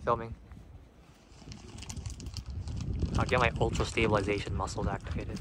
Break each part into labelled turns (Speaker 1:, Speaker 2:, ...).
Speaker 1: filming. I'll get my ultra stabilization muscles activated.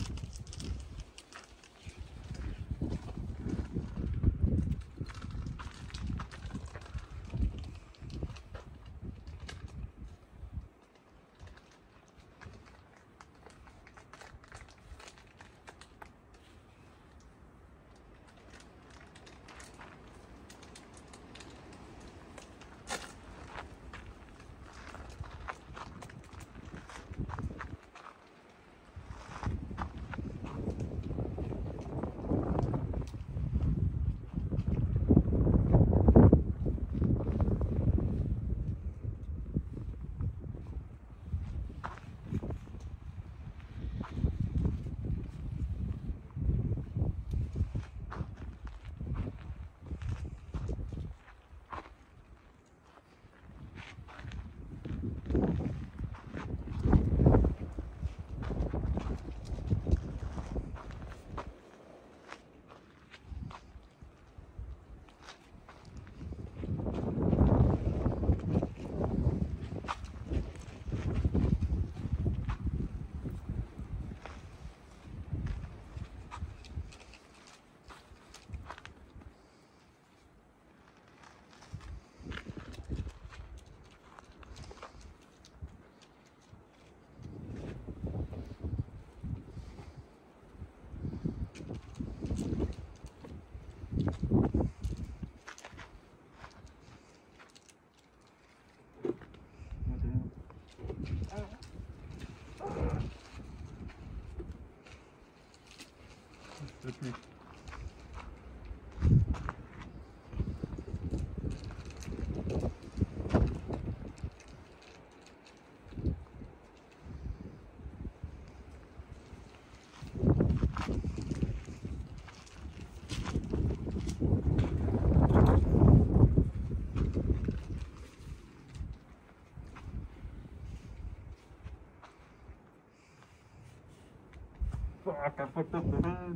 Speaker 2: Fuck, I fucked up the head.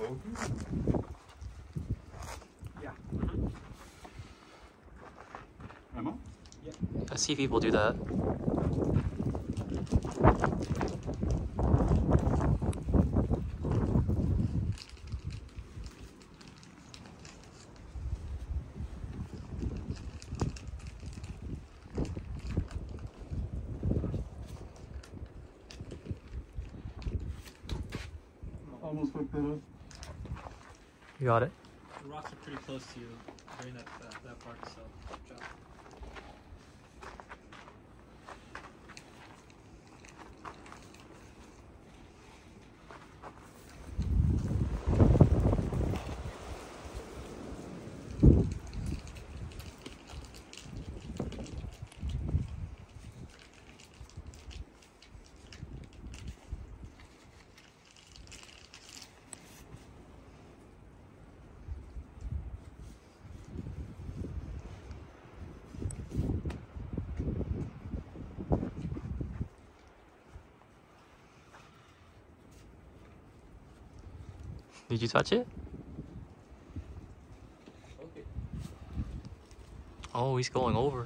Speaker 2: Yeah.
Speaker 3: Emma?
Speaker 1: I see people do that.
Speaker 2: Almost fucked that up.
Speaker 1: You got it?
Speaker 4: The rocks are pretty close to you during that part, so good job.
Speaker 1: Did you touch it?
Speaker 4: Okay.
Speaker 1: Oh, he's going over.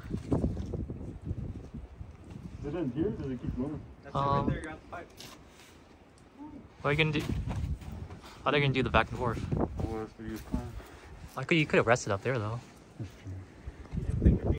Speaker 2: Is it in here or does it keep going?
Speaker 4: That's it right there, you're on the pipe.
Speaker 1: What are you gonna do? How are they gonna do the back and forth?
Speaker 2: Oh, that's what you was playing.
Speaker 1: You could have rested up there though.
Speaker 2: That's true.